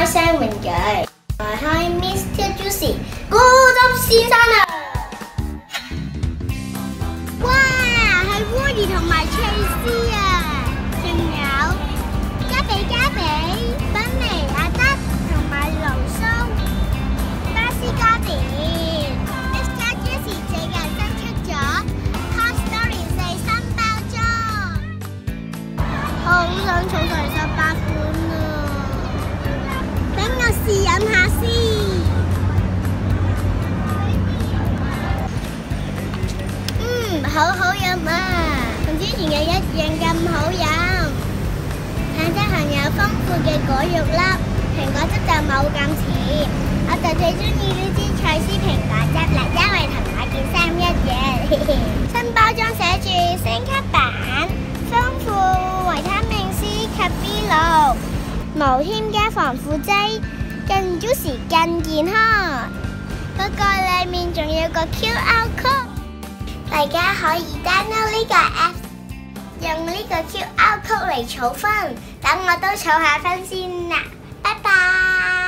開箱玩具，開 Mr. Juicy 果汁先生啊！ 哇，係烏魚同埋脆絲啊！仲有加比、芬妮、阿德同埋盧蘇、巴斯加點。Mr. Juicy 最近新出咗 Toy Story 4新包裝，好想儲齊18款啊！等我試飲下先。好好飲啊，同之前嘅一樣咁好飲。橙汁含有豐富嘅果肉粒，蘋果汁就冇咁甜。我就最中意呢支蔡司蘋果汁啦，因為同我件衫一樣。新包裝寫住升級版，豐富維他命 C 及 B6，無添加防腐劑，更 juicy 更健康。不過裡面仲有個 QR code。大家可以 download 呢個 app， 用呢個 QR code 嚟儲分，等我都儲下分先啦，拜拜。